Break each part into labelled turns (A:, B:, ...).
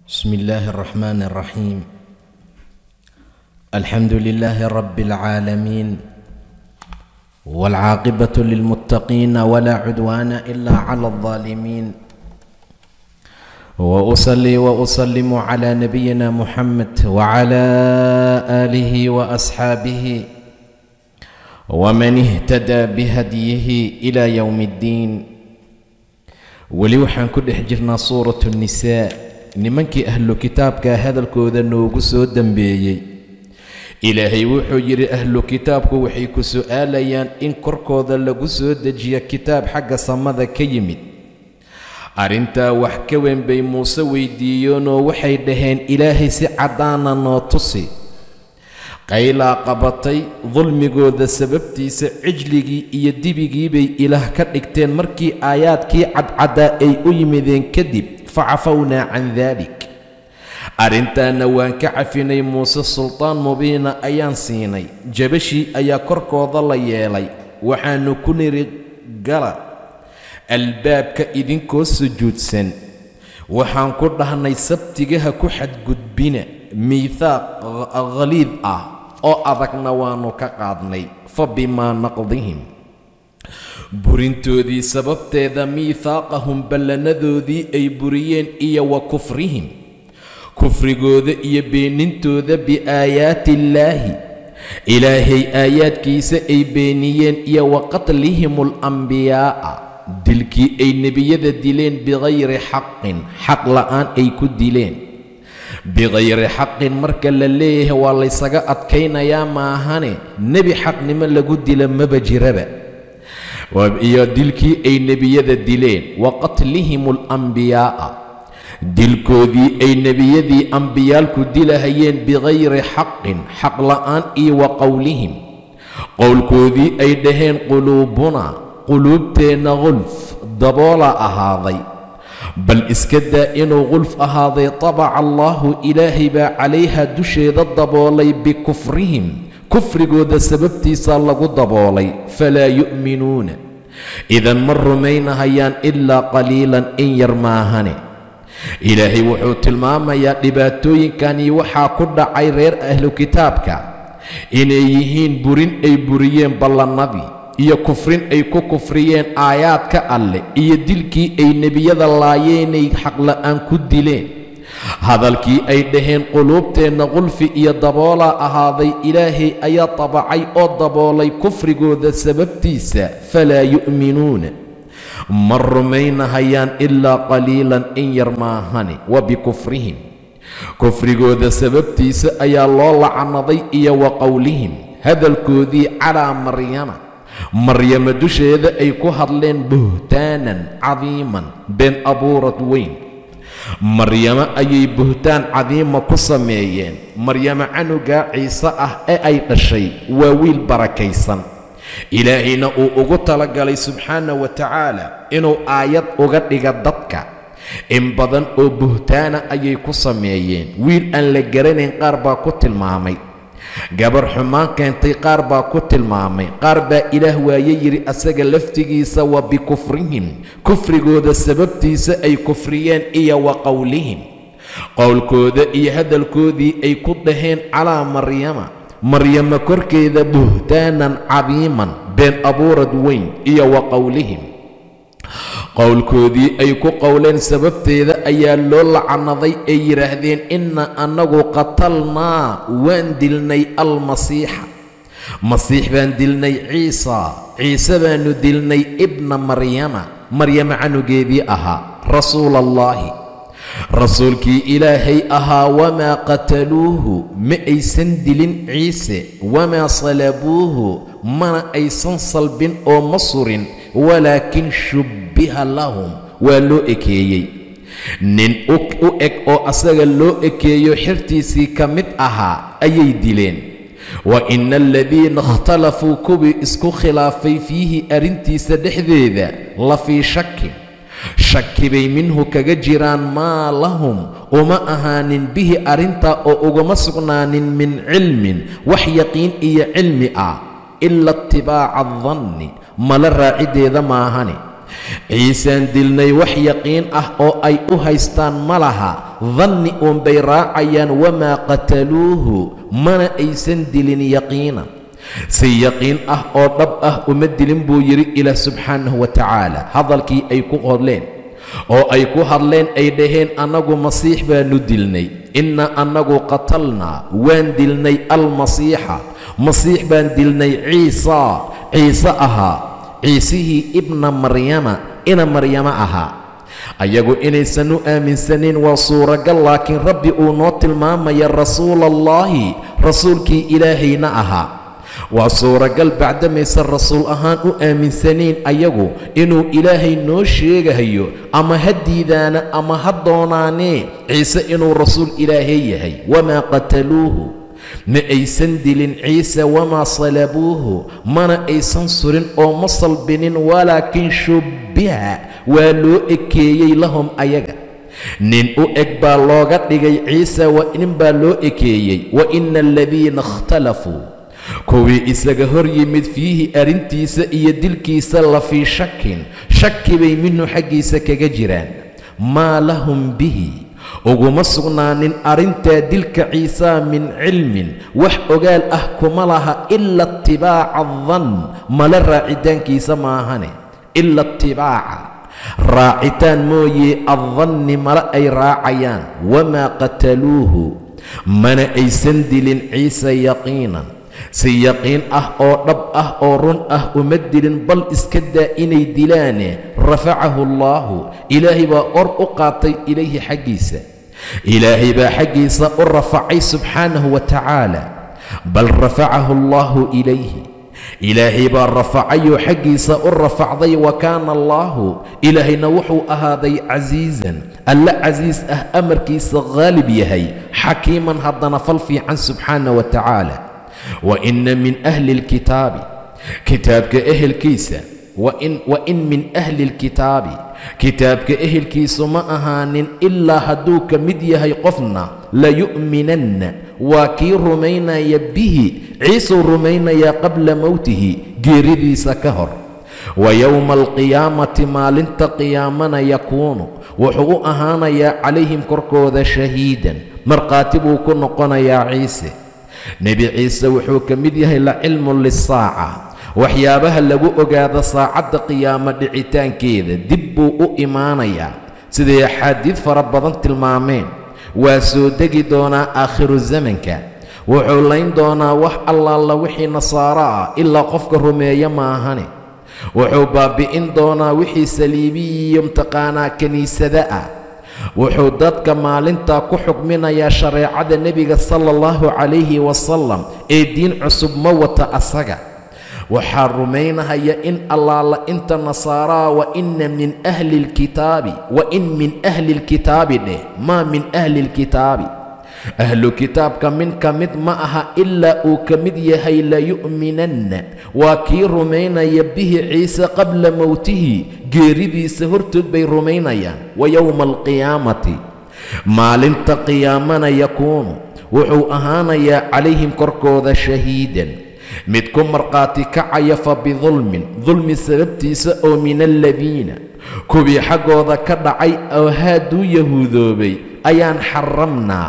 A: بسم الله الرحمن الرحيم. الحمد لله رب العالمين، والعاقبة للمتقين ولا عدوان إلا على الظالمين، وأصلي وأسلم على نبينا محمد وعلى آله وأصحابه ومن اهتدى بهديه إلى يوم الدين. weli waxaan ku dhex jirnaa suuratu الnisaa. nimankii ahlu kitaabka hadalkooda noogu soo dambeeyey, ilaahay wuxuu yidhi ahlu kitaabku waxay ku su'aalayaan in korkooda lagu soo dejiyo kitaab xagga samada ka yimid. arrintaa wax ka weyn bay muuse weydiiyeenoo waxay dhaheen ilaahay si caddaana noo tusi. qaylaa qabatay dulmigooda sababtiisa, cijligii iyo dibigii bay ilaah ka dhigteen markii aayaadkii cadcaddaa ay u yimideen kadib. facafawnaa can daalik, arrintaana waan ka cafinay. muuse sultaan mubiina ayaan siinay, jabashii ayaa korkooda la yeelay. waxaannu ku niri gala albaabka idinkoo sujuudsan. waxaan ku dhahnay sabtigaha ku xadgudbina. miithaaq khaliid ah oo adagna waannu ka qaadnay. fa bimaa naqdihim, burintoodii sababteeda, miithaaqahum ballanadoodii ay buriyeen, iyo wa kufrihim, kufrigooda iyo beenintooda biaayaati illaahi, ilaahay aayaadkiisa ay beeniyeen, iyo wa qatlihim alambiyaa'a, dilkii ay nebiyada dileen bikayri xaqin, xaq la'aan ay ku dileen. bikayri xaqin marka la leeyahay waa laysaga adkaynayaa maahane, nebi xaqnimo lagu dila maba jiraba. iyo dilkii ay nebiyada dileen. wa qatlihim alambiyaa'a, dilkoodii ay nebiyadii ambiyaalku dilahayeen bikayri xaqin, xaq la'aan, iyo wa qowlihim, qowlkoodii ay dhaheen quluubunaa, quluubteenna gulf daboola ahaaday. bal iska daa inuu gulf ahaaday, tabaca allaahu, ilaahay baa calayha dusheeda daboolay, bikufrihim, kufrigooda sababtiisaa lagu daboolay. falaa yu'minuuna, idan ma rumaynahayaan ilaa qaliilan, in yar maahane. ilaahay wuxuu tilmaamayaa dhibaatooyinkani waxaa ku dhacay reer ahlu kitaabka, inay yihiin burin ay buriyeen ballannadii, iyo kufrin ay ku kufriyeen aayaadka alleh, iyo dilkii ay nebiyada laayeenay xaqla'aan ku dileen. hadalkii ay dhaheen quluubteenna qulfi iyo daboolaa ahaaday, ilaahay ayaa tabacay oo daboolay kufrigooda sababtiisa. falaa yu'minuuna, ma rumaynahayaan ilaa qaliilan, in yar maahane. wa bikufrihim, kufrigooda sababtiisa ayaa loo lacnaday, iyo wa qowlihim, hadalkoodii calaa maryama dusheeda ay ku hadleen buhtaanan cadiiman, been abuurad weyn. maryamo ayay buhtaan cadiima ku sameeyeen. maryamo canugaa ciise ah ee ay dhashay waa wiil barakaysan, ilaahayna uu ugu talagalay subxaana wa tacaala inuu aayad uga dhiga dadka. in badan oo buhtaana ayay ku sameeyeen. wiil aan la garanayn qaar baa ku tilmaamay, gabar xumaan keentay qaar baa ku tilmaamay, qaar baa ilaah waaye yidhi asaga laftigiisa. wa bikufrihim, kufrigooda sababtiisa ay kufriyeen, iyo wa qowlihim, qowlkooda iyo hadalkoodii ay ku dhaheen calaa maryama korkeeda buhtaanan cadiiman, been abuurad weyn, iyo wa qowlihim, qowlkoodii ay ku qowleen sababteeda ayaa loo lacnaday. ay yidhaahdeen inna annagu qatalnaa, waan dilnay almasiixa, masiix baan dilnay. ciise baannu dilnay, ibna maryama canugeedii ahaa, rasuulallaahi, rasuulkii ilaahay ahaa. wamaa qataluuhu, ma aysan dilin ciise. wamaa salabuuhu, mana aysan salbin oo ma surin. walaakin shubbiha lahum, waa loo ekeeyey. nin u eg oo asaga loo ekeeyo xirtiisii ka mid ahaa ayay dileen. wa ina aladiina ikhtalafuu, kuwii isku khilaafay fiihi arrintiisa dhexdeeda, la fii shakin, shaki bay minhu kaga jiraan. maa lahum, uma ahaanin bihi arrintaa oo ugama sugnaanin min cilmin, wax yaqiin iyo cilmi ah, ila itibaaca adanni, mala raacideeda maahane. ciisaan dilnay wax yaqiin ah oo ay u haystaan ma laha, danni uunbay raacayaan. wamaa qataluuhu mana aysan dilin yaqiinan, si yaqiin ah oo dhab ah uma dilin buu yidhi ilaah subxaanahu wa tacaala. hadalkii ay ku hadleen oo ay ku hadleen ay dhaheen annagu masiix baanu dilnay, inna annagu qatalnaa waan dilnay almasiixa, masiix baan dilnay ciise ahaa, ciisihii ibna maryama ina maryama ahaa. ayagu inaysan u aaminsanayn waa suuragal, laakiin rabbi uu noo tilmaamaya rasuulallaahi, rasuulkii ilaahayna ahaa. waa suuragal bacdamaysan rasuul ahaan u aaminsanayn ayagu inuu ilaahay noo sheegahayo, ama ha diidaana ama ha doonaanee ciise inuu rasuul ilaahay yahay. wamaa qataluuhu ma aysan dilin ciise, wamaa salabuuhu mana aysan surin oo ma salbinin, walaakin shubbiha waa loo ekeeyey lahum ayaga. nin u eg baa looga dhigay ciise, nin baa loo ekeeyey. wa ina aladiina ikhtalafuu kuwii isaga hor yimid fiihi arrintiisa iyo dilkiisa la fii shakin, shaki bay minhu xaggiisa kaga jiraan. maa lahum bihi uguma sugnaanin arrintaa dilka ciisaa min cilmin, wax ogaal ah kuma laha, ila itibaaca adann, mala raacitaankiisa maahane. ila itibaaca raacitaan mooye, addanni mala ay raacayaan. wamaa qataluuhu mana aysan dilin ciise yaqiinan, si yaqiin ah oo dhab ah oo run ah uma dilin, bal iska daa inay dilaane. rafacahu allaahu ilaahay baa or u qaatay ilayhi xaggiisa, ilaahay baa xaggiisa u rafacay subxaanahu wa tacaala. bal rafacahu allaahu ilayhi ilaahay baa rafacayoo xaggiisa u rafacday. wa kaana allaahu ilaahayna wuxuu ahaaday casiizan alla casiis ah, amarkiisa haalib yahay, xakiiman haddana fal fiican subxaanahu wa tacaala. wa inna min ahli lkitaabi kitaabka ehelkiisa, wa in min ahli lkitaabi kitaabka ehelkiisu ma ahaanin ilaa hadduu ka mid yahay qofna, layu'minanna waa kii rumaynaya bihi, ciisuu rumaynayaa qabla mowtihi geeridiisa ka hor. wa yowma alqiyaamati maalinta qiyaamana yakuunu wuxuu u ahaanayaa calayhim korkooda shahiidan, markhaati buu ku noqonayaa ciise. nebi ciise wuxuu ka mid yahay la cilmun lisaaca, waxyaabaha lagu ogaado saacadda qiyaamo dhicitaankeeda dib buu u imaanayaa, siday axaadiid fara badan tilmaameen. waa soo degi doonaa aakhiru zamanka, wuxuu layn doonaa wax allaala wixii nasaaro ah ilaa qofka rumeeya maahane. wuxuu baabi'in doonaa wixii saliibiyiyo mtaqaanaa kiniisada ah. wuxuu dadka maalintaa ku xukminayaa shareecada nebiga sala allahu calayhi wasalam, ee diin cusub ma wata asaga. waxaa rumaynahaya in allaala inta nasaaraa. wa inna min ahli lkitaabi, wa in min ahli lkitaabi dheh, maa min ahli lkitaabi, ahlu kitaabka min ka mid ma aha ilaa uu ka mid yahay layu'minanna waa kii rumaynaya bihi ciise qabla mowtihi, geeridiisa hortood bay rumaynayaan. wa yowma alqiyaamati maalinta qiyaamana yakuunu wuxuu ahaanayaa calayhim korkooda shahiidan, mid ku markhaati kacaya. fa bidulmin dulmi sababtiisa oo min aladiina kuwii xaggooda ka dhacay oo haaduu yahuudoobay ayaan xaramnaa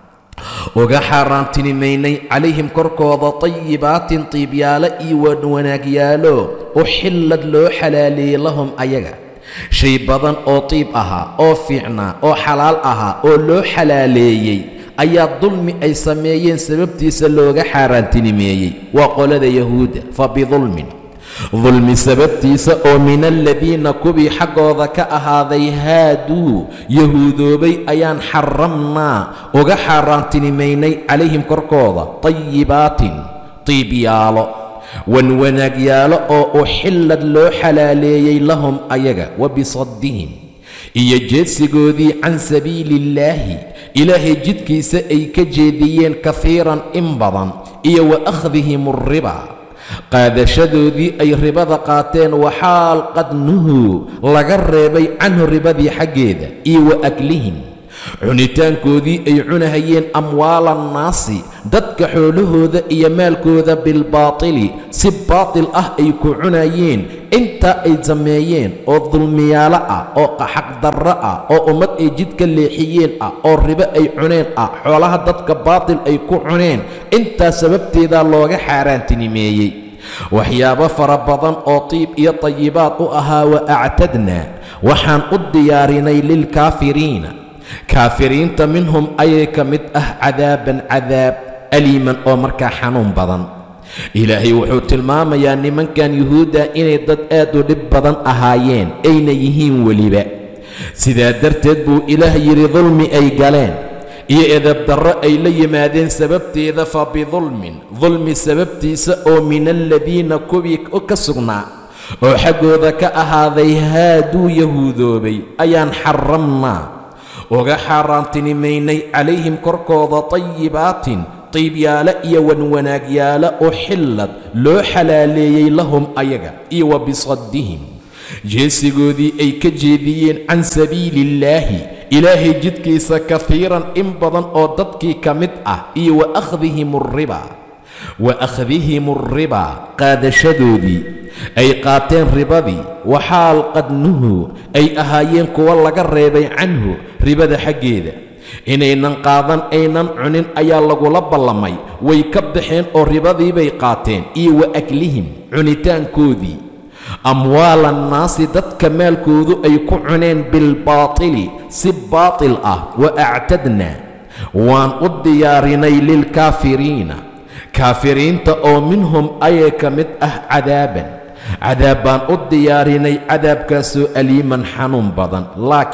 A: uga xaaraantinimaynay calayhim korkooda tayibaatin tiibyaalo iyo wanaagyaalo uxillad loo xalaaleeyey lahum ayaga. shay badan oo tiib ahaa oo fiicnaa oo xalaal ahaa oo loo xalaaleeyey ayaa dulmi ay sameeyeen sababtiisa looga xaaraantinimeeyey. waa qolada yahuudda. fa bidulmin dulmi sababtiisa oo min aladiina kuwii xaggooda ka ahaaday haaduu yahuudoobay ayaan xaramnaa uga xaaraantinimaynay calayhim korkooda tayibaatin tiibyaalo wanwanaagyaalo oo uxillad loo xalaaleeyey lahum ayaga. wa bisaddihim iyo jeedsigoodii can sabiili illaahi ilaahay jidkiisa ay ka jeediyeen kafiiran in badan, iyo wa akhdihim alriba qaadashadoodii ay ribada qaateen, waxaal qad nuhuu laga reebay canhu ribadii xaggeeda, iyo wa aklihim cunitaankoodii ay cunahayeen amwaala annaasi dadka xoolahooda iyo maalkooda bilbaatili si baatil ah ay ku cunayeen intaa ay sameeyeen oo dulmiyaalo ah oo xaqdarro ah oo ummad ay jidka leexiyeen ah oo ribo ay cuneen ah xoolaha dadka baatil ay ku cuneen intaa sababteedaa looga xaaraantinimeeyey waxyaabo fara badan oo tiib iyo tayibaad u ahaa wa actadnaa waxaan u diyaarinay lilkaafiriina kaafiriinta minhum ayay ka mid ah cadaaban cadaab aliiman oo markaa xanuun badan ilaahay wuxuu tilmaamayaa nimankan yuhuudda inay dad aad u dhib badan ahaayeen ayna yihiin weliba sidaa darteed buu ilaah yidhi dulmi ay galeen iyo edabdarro ay la yimaadeen sababteeda fa bidulmin dulmi sababtiisa oo min aladiina kuwii ka sugnaa oo xaggooda ka ahaaday haaduu yahuudoobay ayaan xaramnaa uga xaaraantinimaynay calayhim korkooda tayibaatin tiibyaalo iyo wanwanaagyaalo oo xillad loo xalaaleeyey lahum ayaga iyo wa bisaddihim jeesigoodii ay ka jeediyeen can sabiiliillaahi ilaahay jidkiisa kafiiran in badan oo dadkii ka mid ah iyo wa akhdihim alribaa qaadashadoodii ay qaateen ribadii waxaal qadnuhu ay ahaayeen kuwa laga reebay canhu ribada xaggeeda inaynan qaadan aynan cunin ayaa lagula ballamay way ka baxeen oo ribadiibay qaateen iyo wa aklihim cunitaankoodii amwaala annaasi dadka maalkoodu ay ku cuneen bilbaatili si baatil ah wa actadnaa waan u diyaarinay lilkaafiriina kaafiriinta oo minhum ayay ka mid ah cadaaban cadaab baan u diyaarinay cadaabkaasoo aliiman xanuun badan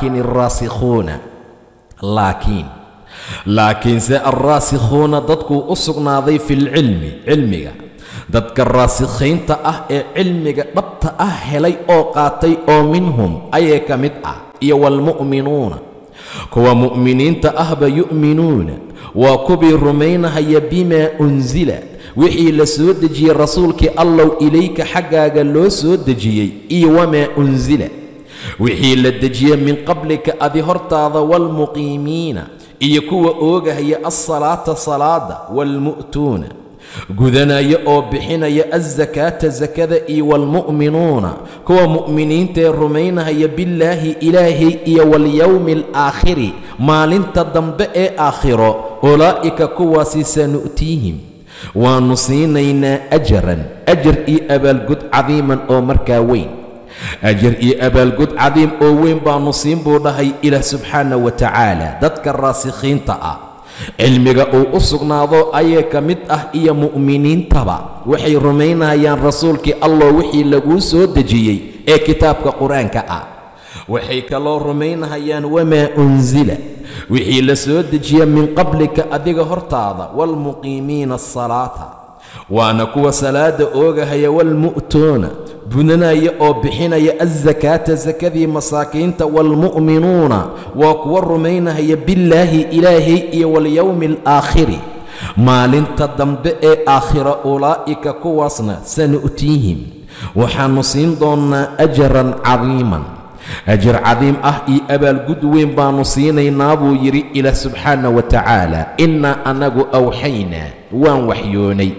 A: laakiinse alraasikhuuna dadkuu u sugnaaday filcilmi cilmiga dadka raasikhiinta ah ee cilmiga dhabta ah helay oo qaatay oo minhum ayay ka mid ah iyo waalmu'minuuna kuwa mu'miniinta ahba yu'minuuna waa kuwii rumaynahaya bimaa unsila wixii la soo dejiyey rasuulkii allow ilayka xaggaaga loo soo dejiyey iyo wamaa unsila wixii la dejiyey min qablika adi hortaada waalmuqiimiina iyo kuwa oogahaya alsalaata salaada waalmu'tuuna gudanaya oo bixinaya alsakaata sakada iyo waalmu'minuuna kuwa mu'miniintaee rumaynahaya billaahi ilaahay iyo walyowmi alaakhiri maalinta dambe ee aakhiro ulaa'ika kuwaasi sanu'tiihim waannu siinaynaa ajaran ajar iyo abaalgud cadiiman oo markaa weyn ajar iyo abaalgud cadiim oo weyn baannu siin buu dhahay ilaah subxaana wa tacaala dadka raasikhiinta ah cilmiga uu u sugnaado ayay ka mid ah iyo mu'miniintaba waxay rumaynayaan rasuulkii allah wixii laguu soo dejiyey ee kitaabka qur-aanka ah waxay kaloo rumaynahayaan wamaa unsila wixii la soo dejiya min qablika adiga hortaada waalmuqiimiina asalaata waana kuwa salaada oogahaya waalmu'tuuna bunanaya oo bixinaya alsakaata sakadii masaakiinta waalmu'minuuna waa kuwa rumaynahaya billaahi ilaahay iyo walyowmi alaakhiri maalinta dambe ee aakhira ulaa'ika kuwaasna sanu'tiihim waxaannu siin doonnaa ajaran cadiiman ajar cadiim ah iyo abaalgud weyn baannu siinaynaa buu yidhi ilaah subxaana wa tacaala innaa anagu awxaynaa waan waxyoonay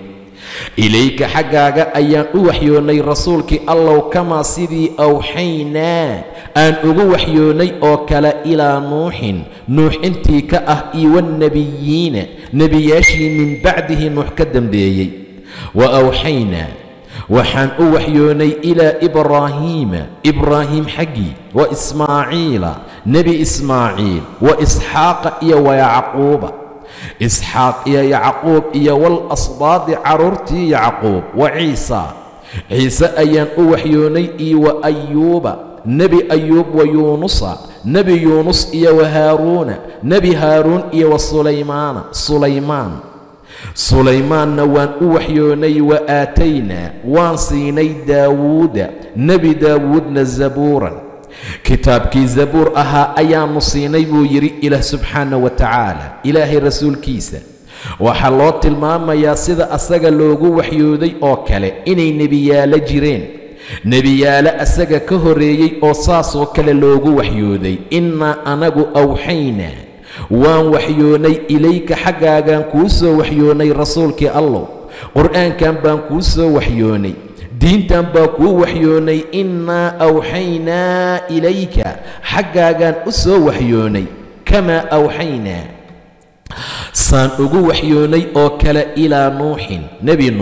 A: ilayka xaggaaga ayaan u waxyoonnay rasuulkii allow kamaa sidii awxaynaa aan ugu waxyoonnay oo kale ilaa nuuxin nuux intii ka ah iyo wannebiyiina nebiyaashii min bacdihi nuux ka dambeeyey wa awxaynaa waxaan u waxyoonnay ilaa ibraahiima ibraahim xaggii wa ismaaciila nebi ismaaciil wa isxaaqa iyo wa yacquuba isxaaq iyo yacquub iyo walasbaadi carruurtii yacquub wa ciise ayaan u waxyoonnay iyo wa ayuuba nebi ayuub wa yuunusa nebi yuunus iyo wa haaruuna nebi haaruun iyo wa sulaymaanna waan u waxyoonnay wa aataynaa waan siinay daawuuda nebi daawuudna zabuuran kitaabkii zabuur ahaa ayaannu siinay buu yidhi ilaah subxaana wa tacaala ilaahay rasuulkiisa waxaa loo tilmaamayaa sida asaga loogu waxyooday oo kale inay nebiyaalo jireen nebiyaalo asaga ka horreeyey oo saasoo kale loogu waxyooday innaa anagu awxaynaa waan waxyoonay ilayka xaggaagaan kuu soo waxyoonay rasuulkii allow qur'aankan baan kuu soo waxyoonay diintan baa kuu waxyoonay innaa awxaynaa ilayka xaggaagaan u soo waxyoonay kamaa awxaynaa saan ugu waxyoonay oo kale ilaa nuuxin nebi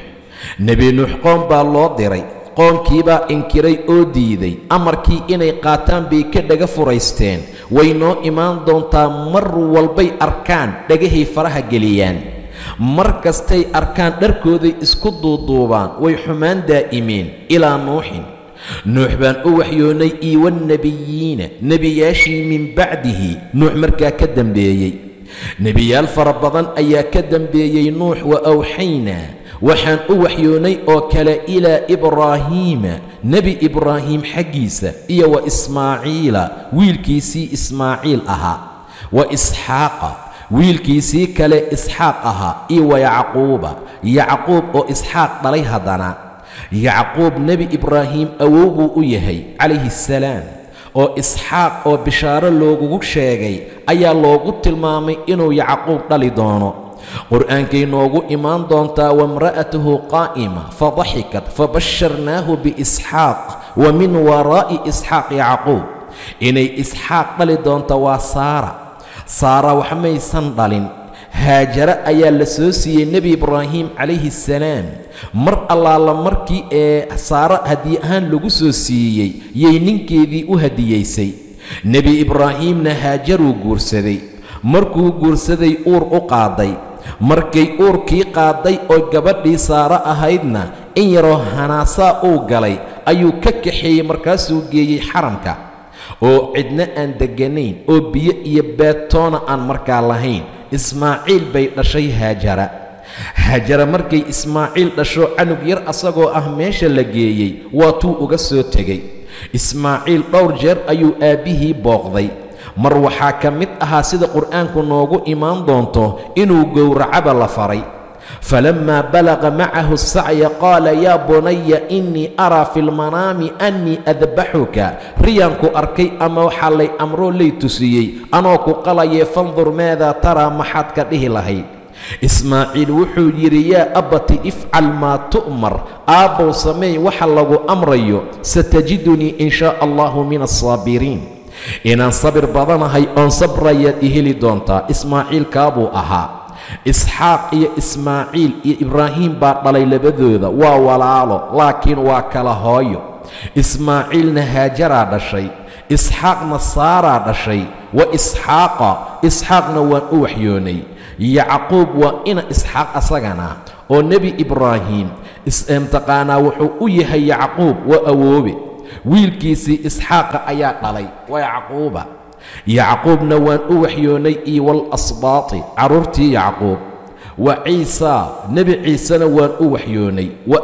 A: nuux qoom baa loo diray qoomkiibaa inkiray oo diiday amarkii inay qaataan bay ka dhaga furaysteen way noo imaan doontaa mar walbay arkaan dhagahay faraha geliyaan mar kastay arkaan dharkooday isku duuduubaan way xumaan daa'imeen ilaa nuux baan u waxyoonay iyo wannebiyiina nebiyaashii min bacdihi nuux markaa ka dambeeyey nebiyaal fara badan ayaa ka dambeeyey nuux wa awxaynaa waxaan u waxyoonay oo kale ilaa ibraahiima nebi ibraahim xaggiisa iyo wa ismaaciila wiilkiisii ismaaciil ahaa wa isxaaqa wiilkiisii kale isxaaq ahaa iyo wa yacquub oo isxaaq dhalay haddana yacquub nebi ibraahim awow buu u yahay calayhi assalaam oo isxaaq oo bishaaro loogugu sheegay ayaa loogu tilmaamay inuu yacquub dhali doono qur'aankay noogu imaan doontaa wamra'atuhu qaa'ima fadaxikat fabasharnaahu biisxaaq wa min waraa'i isxaaq yacquub inay isxaaq dhali doonta waa saara wax maysan dhalin haajara ayaa la soo siiyey nebi ibraahim calayhi assalaam mar allaala markii saara hadiye ahaan lagu soo siiyey yay ninkeedii u hadiyaysay nebi ibraahimna haajaruu guursaday markuu guursaday uur u qaaday markay uurkii qaaday oo gabadhii saara ahaydna in yaroo hanaasaa uu galay ayuu ka kaxeeyey markaasuu geeyey xaramka oo cidna aan degganayn oo biyo iyo beetoona aan markaa lahayn ismaaciil bay dhashay haajara markay ismaaciil dhasho canug yar asagoo ah meesha la geeyey waatuu uga soo tegey ismaaciil dhowr jeer ayuu aabbihii booqday mar waxaa ka mid ahaa sida qur'aanku noogu imaan doonto inuu gowracaba la faray falammaa balaqa macahu sacya qaala yaa bunaya innii araa fi lmanaami annii adbaxuka riyaanku arkay ama waxaa lay amroo lay tusiyey anoo ku qalayee fandur maadaa taraa maxaad ka dhihi lahayd ismaaciil wuxuu yidhi yaa abbati ifcal maa tu'mar aabbow sameey waxa lagu amrayo satajidunii in shaa allahu min alsaabiriin inaan sabir badanahay oon sabrayaad i heli doontaa ismaaciil kaabuu ahaa isxaaq iyo ismaaciil iyo ibraahim baa dhalay labadooda waa walaalo laakiin waa kala hooyo ismaaciilna haajaraa dhashay isxaaqna saaraa dhashay wa isxaaqna waan u waxyoonay yacquub waa ina isxaaq asagana oo nebi ibraahim taqaanaa wuxuu u yahay yacquub waa awoobe wiilkiisii isxaaqa ayaa dhalay waa yacquubna waan u waxyoonay iyo walasbaati carruurtii yacquub wa ciisaa nebi ciisena waan u waxyoonay wa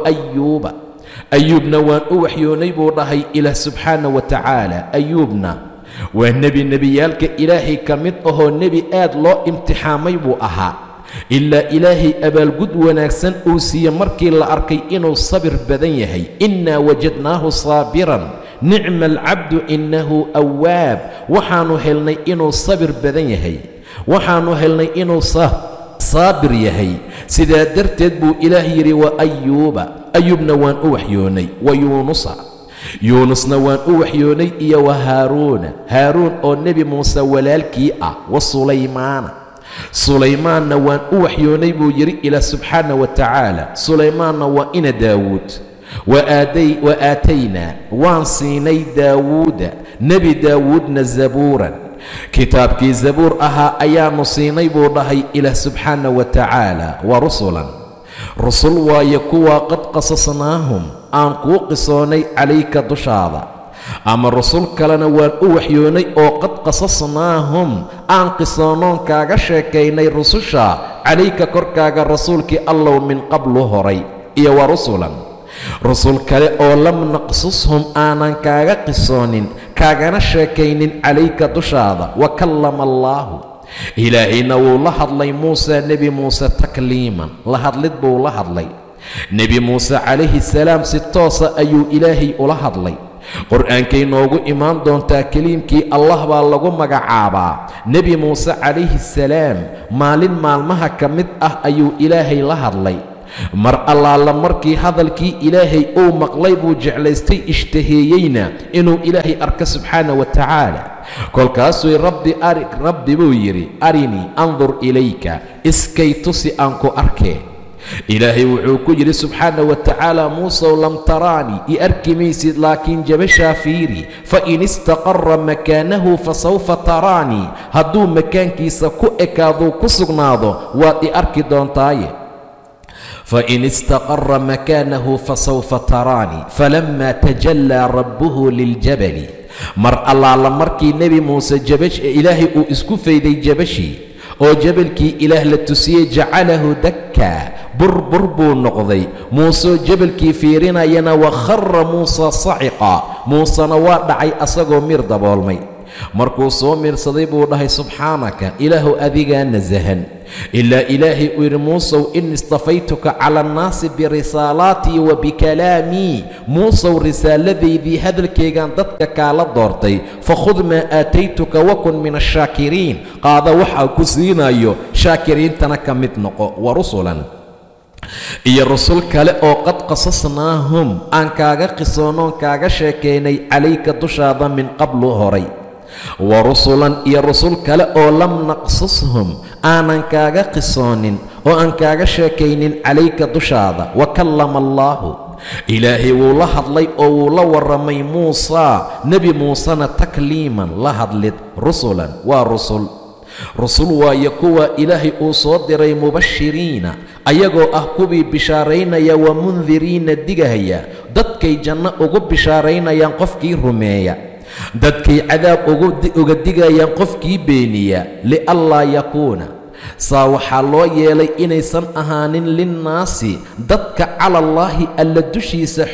A: ayuubna waan u waxyoonay buu dhahay ilaah subxaana wa tacaala ayuubna waa nebiyaalka ilaahay ka mid ahoo nebi aad loo imtixaamay buu ahaa ilaa ilaahay abaalgud wanaagsan uu siiye markii la arkay inuu sabir badan yahay innaa wajadnaahu saabiran nicma alcabdu innahu awaab waxaannu helnay inuu sabir badan yahay waxaannu helnay inuu saabir yahay sidaa darteed buu ilaah yidhi wa ayuubna waan u waxyoonay wa yuunusna waan u waxyoonay iyo wa haaruun oo nebi muuse walaalkii ah wa sulaymaanna waan u waxyoonay buu yidhi ilaah subxaana wa tacaala sulaymaanna waa ina daawuud wa aataynaa waan siinay daawuuda nebi daawuudna zabuuran kitaabkii zabuur ahaa ayaannu siinay buu dhahay ilaah subxaana wa tacaala wa rusul waaye kuwaa qad qasasnaahum aan kuu qisoonnay calayka dushaada ama rusul kalena waan u waxyoonay oo qad qasasnaahum aan qisoonoon kaaga sheekaynay rususha calayka korkaaga rasuulkii allow min qablu horay iyo wa rusul kale oo lam naqsushum aanan kaaga qisoonin kaagana sheekaynin calayka dushaada wa kallama allaahu ilaahayna wuu la hadlay muusa nebi muuse takliiman la hadlid buu la hadlay nebi muuse calayhi salaam si toosa ayuu ilaahay ula hadlay qur'aankay noogu imaan doontaa keliimkii allah baa lagu magacaabaa nebi muuse calayhi salaam. maalin maalmaha ka mid ah ayuu ilaahay la hadlay. mar allaala markii hadalkii ilaahay uu maqlay buu jeclaystay, ishtaheeyeyna inuu ilaahay arko subxaana wa tacaala. kolkaasuu rabbi buu yidhi arinii andur ilayka, iskay tusi aan ku arkee. ilaahay wuxuu ku yidhi subxaana wa tacaala, muusow lam taraanii i arki maysid, laakiin jabashaa fiiri. fain istaqara makaanahu fasawfa taraanii, hadduu makaankiisa ku ekaaduu ku sugnaado waad i arki doontaaye. fain istaqara makaanahu fasawfa taraanii falamaa tajallaa rabbuhu liljabali, mar allaala markii nebi muuse ilaahay uu isku fayday jabashii oo jabalkii ilaah la tusiyey, jacalahu dakkaa, burbur buu noqday. muuseo jabalkii fiirinayana wakhara muusa saciqa, muusena waa dhacay asagoo mir daboolmay. markuu soo miirsaday buu dhahay subxaanaka, ilaahu adigaa nasahan. ilaa ilaahay uu yidhi muusow in istafaytuka cala annaasi birisaalaatii wa bikalaamii, muusow risaaladaydii hadalkaygaan dadka kaala doortay. fakhud maa aataytuka wakun min ashaakiriin, qaada waxaa ku siinayo shaakiriintana ka mid noqo. wa rusulan iyo rusul kale oo qad qasasnaahum aan kaaga qisoonoon kaaga sheekaynay calayka dushaada min qablu horay. wa rusulan iyo rusul kale oo lam naqsushum aanan kaaga qisoonin oo aan kaaga sheekaynin calayka dushaada. wa kallama allaahu, ilaahay wuu la hadlay oo wuu la warramay muusaa, nebi muusena takliiman la hadlid. rusulan waa rusul waayo kuwa ilaahay uu soo diray mubashiriina ayagoo ah kuwii bishaaraynaya, wa mundiriina digahaya, dadkay janno ugu bishaaraynayaan qofkii rumeeya, dadkay cadaab uga digayaan qofkii beeniya. lianlaa yakuuna, saa waxaa loo yeelay inaysan ahaanin linnaasi dadka cala allaahi alla dushiisa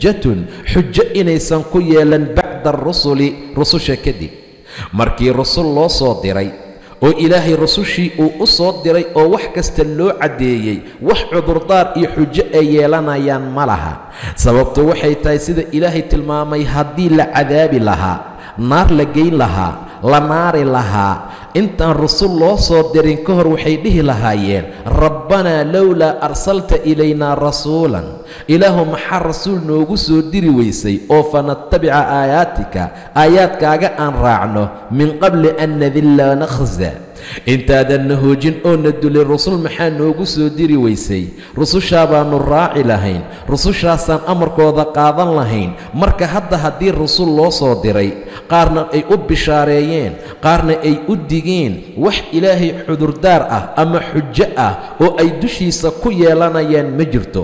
A: xujo inaysan ku yeelan bacda arusuli, rususha kadib. markii rusul loo soo diray oo ilaahay rusushii uu u soo diray oo wax kasta loo caddeeyey, wax cudurdaar iyo xujo ay yeelanayaan ma laha. sababtu waxay tahay sida ilaahay tilmaamay, haddii la cadaabi lahaa, naar la geyn lahaa, la naari lahaa, intaan rusul loo soo dirin ka hor waxay dhihi lahaayeen, rabbanaa lowlaa arsalta ilaynaa rasuulan, ilaahu maxaa rasuul noogu soo diri weysay oo fanattabica aayaatika, aayaadkaaga aan raacno, min qabli an nadilla nakhza, intaadan na hoojin oo na dulin rusul maxaa noogu soo diri weysay. rusushaa baannu raaci lahayn, rusushaasaan amarkooda qaadan lahayn. marka hadda haddii rusul loo soo diray, qaarna ay u bishaareeyeen, qaarna ay u digeen, wax ilaahay cudurdaar ah ama xujo ah oo ay dushiisa ku yeelanayaan ma jirto.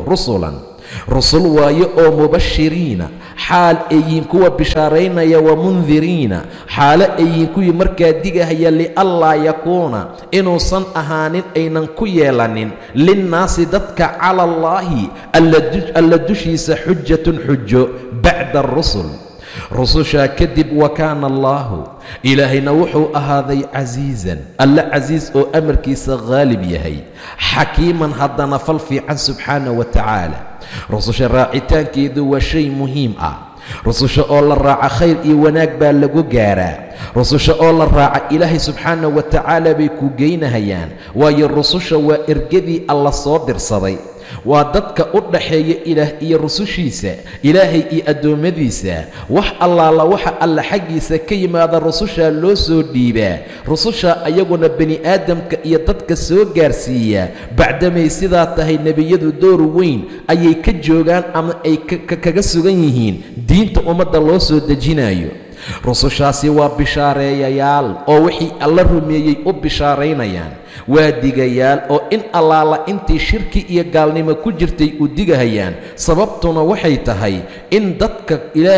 A: rusul waayo oo mubashiriina xaal ayiin kuwa bishaaraynaya, wa mundiriina xaalo ayiin kuwii markaa digahaya, lianlaa yakuuna inuusan ahaanin aynan ku yeelanin linnaasi dadka cala allaahi alla dushiisa xujatun xujo bacda arusul, rusushaa kadib. wa kaana allaahu, ilaahayna wuxuu ahaaday casiizan, alla casiis oo amarkiisa haalib yahay, xakiiman haddana fal fiican subxaana wa tacaala. rususha raacitaankeedu waa shay muhiim ah. rususha oo la raaca khayr iyo wanaag baa lagu gaaraa. rususha oo la raaca ilaahay subxaana wa tacaala bay ku geynahayaan, waayo rususha waa ergadii alla soo dirsaday. waa dadka u dhaxeeya ilaah iyo rusushiisa, ilaahay iyo addoommadiisa. wax allaala waxa alla xaggiisa ka yimaada rusushaa loo soo dhiibaa. rususha ayaguna bani aadamka iyo dadka soo gaarsiiyaa. bacdamay sidaa tahay, nebiyadu door weyn ayay ka joogaan ama ay kaga sugan yihiin diinta ummadda loo soo dejinayo. rusushaasi waa bishaareeyayaal oo wixii alla rumeeyey u bishaaraynayaan, waa digayaal oo in allaala intii shirki iyo gaalnimo ku jirtay u digahayaan. sababtuna waxay tahay in dadka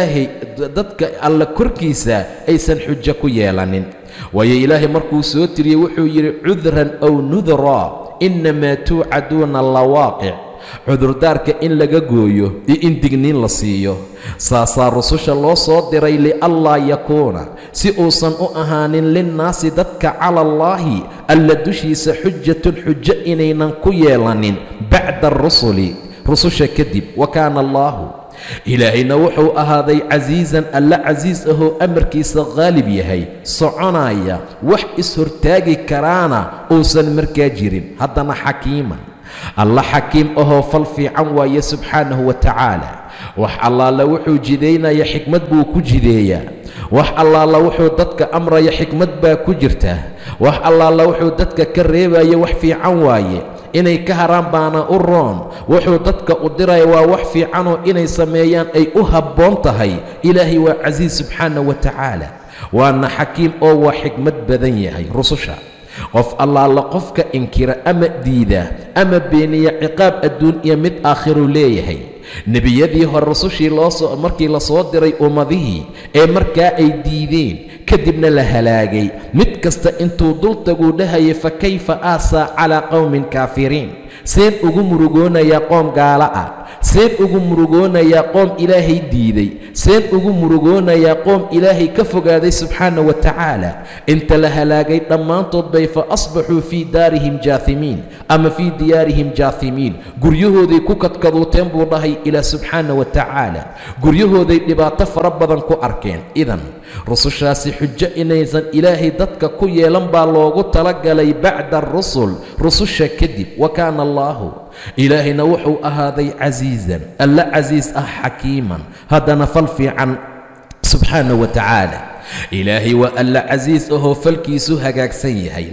A: alla korkiisa aysan xujo ku yeelanin. waayo ilaahay markuu soo tiriyey wuxuu yidhi, cudran aw nudraa innamaa tuucaduuna lawaaqic, cudurdaarka in laga gooyo iyo in digniin la siiyo. saasaa rususha loo soo diray, lianlaa yakuuna, si uusan u ahaanin linnaasi dadka cala allaahi alla dushiisa xujatun xujo inaynan ku yeelanin bacda arusuli, rususha kadib wa kaana allaahu ilaahayna wuxuu ahaaday casiizan alla casiis ahoo amarkiisa qaalib yahay soconaya wax is-hortaagi karaana uusan markaa jirin haddana xakiiman alla xakiim ahoo fal fiican waaye subxaanahu wa tacaala wax allaala wuxuu jidaynaya xikmad buu ku jideeyaa wax allaala wuxuu dadka amraya xikmad baa ku jirta wax allaala wuxuu dadka ka reebaya wax fiican waaye inay ka haraan baana u roon wuxuu dadka u diraya waa wax fiicanoo inay sameeyaan ay u habboon tahay ilaahay waa casiis subxaanahu wa tacaala waana xakiim oo waa xikmad badan yahay rususha qof allaala qofka inkira ama diida ama beeniya ciqaab adduun iyo mid aakhiruu leeyahay nebiyadii hore rusushii markii la soo diray ummadihii ee markaa ay diideen kadibna la halaagay mid kasta intuu dultaguu dhahayay fa kayfa aasaa calaa qowmin kaafiriin seen ugu murugoonayaa qoom gaalo ah seen ugu murugoonayaa qoom ilaahay diiday seen ugu murugoonayaa qoom ilaahay ka fogaaday subxaana wa tacaala inta la halaagay dhammaantood bay fa asbaxuu fii daarihim jaahimiin ama fii diyaarihim jaahimiin guryahooday ku kadkaduuteen buu dhahay ilaa subxaana wa tacaala guryahooday dhibaato fara badan ku arkeen idan rusushaasi xujo inaysan ilaahay dadka ku yeelan baa loogu talagalay bacda arusul rususha kadib wa kaana allaahu ilaahayna wuxuu ahaaday casiizan alla casiis ah xakiiman haddana fal fiican subxaana wa tacaala ilaahay waa alla casiis ahoo falkiisu hagaagsan yahay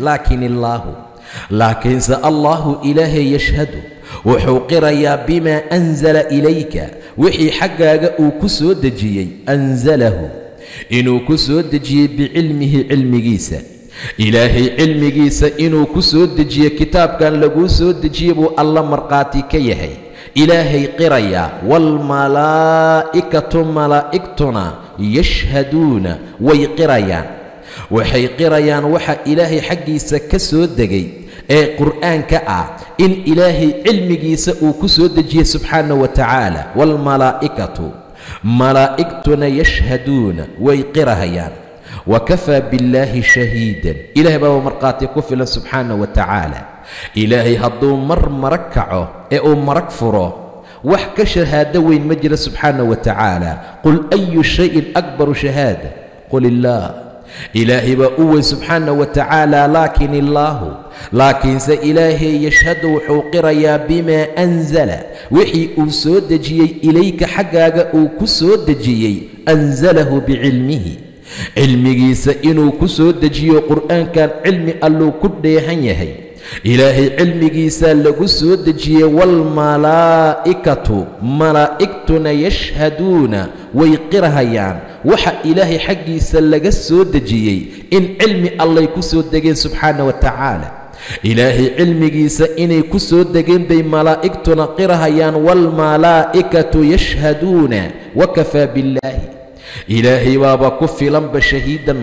A: laakiinse allaahu ilaahay yashhadu wuxuu qirayaa bimaa anzala ilayka wixii xaggaaga uu ku soo dejiyey anzalahu inuu ku soo dejiyey bicilmihi cilmigiisa ilaahay cilmigiisa inuu ku soo dejiye kitaabkan laguu soo dejiyey buu alla markhaati ka yahay ilaahay qirayaa waalmalaa'ikatu malaa'igtuna yashhaduuna way qirayaan waxay qirayaan waxa ilaahay xaggiisa ka soo degay ee qur'aanka ah in ilaahay cilmigiisa uu ku soo dejiyey subxaana wa tacaala waalmalaa'ikatu malaa'igtuna yashhaduuna way qirahayaan wakafaa billaahi shahiidan ilaahay baaba markhaati ku filan subxaana wa tacaala ilaahay hadduu marag kaco ee uu marag furo wax ka shahaado weyn ma jira subxaana wa tacaala qul ayu shayin akbaru shahaada qul illaah ilaahay baa u weyn subxaana wa tacaala laakiinse ilaahay yashhadu wuxuu qirayaa bimaa anzala wixii uu soo dejiyey ilayka xaggaaga uu ku soo dejiyey anzalahu bicilmihi cilmigiisa inuu ku soo dejiyo qur'aankan cilmi alluu ku dheehan yahay ilaahay cilmigiisaa lagu soo dejiyey waalmalaa'ikatu malaa'igtuna yashhaduuna way qirahayaan waxa ilaahay xaggiisa laga soo dejiyey in cilmi allay ku soo degeen subxaana wa tacaala ilaahay cilmigiisa inay ku soo degeen bay malaa'igtuna qirahayaan waalmalaa'ikatu yashhaduuna wakafaa billaahi ilaahay baaba ku filanba shahiidan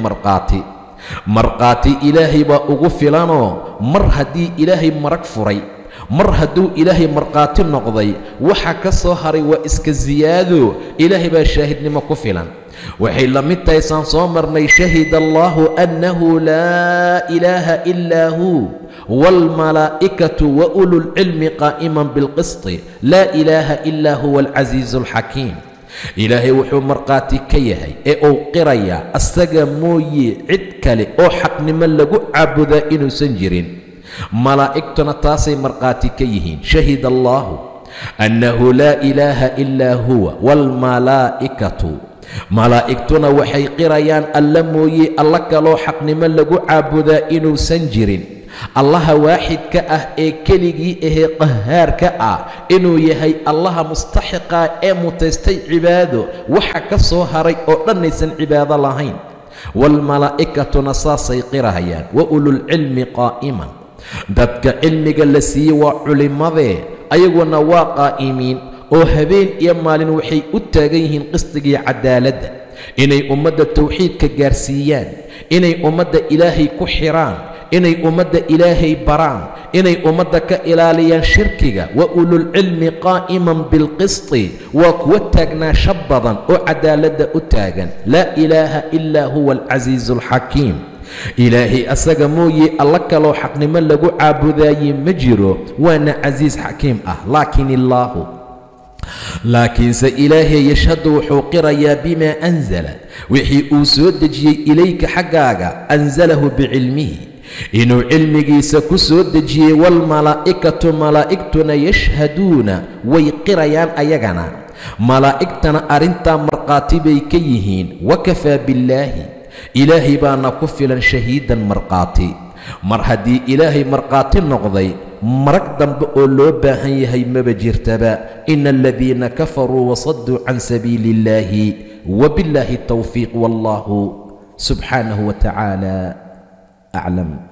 A: markhaati ilaahay baa ugu filanoo mar haddii ilaahay marag furay mar hadduu ilaahay markhaati noqday waxa ka soo haray waa iska siyaado ilaahay baa shaahidnimo ku filan waxay la mid tahay saan soo marnay shahida allaahu annahu laa ilaaha ilaa huu waalmalaa'ikatu wa ululcilmi qaa'iman bilqisti laa ilaaha ilaa huwa alcasiizu alxakiim ilaahay wuxuu markhaati ka yahay ee uu qirayaa asaga mooye cid kale oo xaqnimo lagu caabudaa inuusan jirin malaa'igtuna taasay markhaati ka yihiin shahida allaahu annahu laa ilaaha ilaa huwa waalmalaa'ikatu malaa'igtuna waxay qirayaan alla mooye alla kaloo xaqnimo lagu caabudaa inuusan jirin allaha waaxidka ah ee keligii ahee qahaarka ah inuu yahay allaha mustaxiqa ee mutaystay cibaado waxa ka soo haray oo dhannaysan cibaado lahayn waalmalaa'ikatuna saasay qirahayaan wa ululcilmi qaa'iman dadka cilmiga la siiyey waa culimmadee ayaguna waa qaa'imiin oo habeen iyo maalin waxay u taagan yihiin qistigii cadaaladda inay ummadda tawxiidka gaarsiiyaan inay ummadda ilaahay ku xidhaan inay ummadda ilaahay baraan inay ummadda ka ilaaliyaan shirkiga wa ululcilmi qaa'iman bilqisti waa kuwa taagnaansho badan oo cadaaladda u taagan laa ilaaha ilaa huwa alcasiizu alxakiim ilaahay asaga mooye alla kaloo xaqnimo lagu caabudaayey ma jiro waana casiis xakiim ah laakiin illaahu laakiinse ilaahay yashhadu wuxuu qirayaa bimaa anzala wixii uu soo dejiyey ilayka xaggaaga anzalahu bicilmihi inuu cilmigiisa ku soo dejiyey waalmalaa'ikatu malaa'igtuna yashhaduuna way qirayaan ayagana malaa'igtana arrintaa markhaati bay ka yihiin wakafaa billaahi ilaahay baana ku filan shahiidan markhaati mar haddii ilaahay markhaati noqday marag dambe oo loo baahan yahay maba jirtaba ina aladiina kafaruu wasadduu can sabiili illaahi wabillaahi tawfiiq wallahu subxaanahu wa tacaala aclam.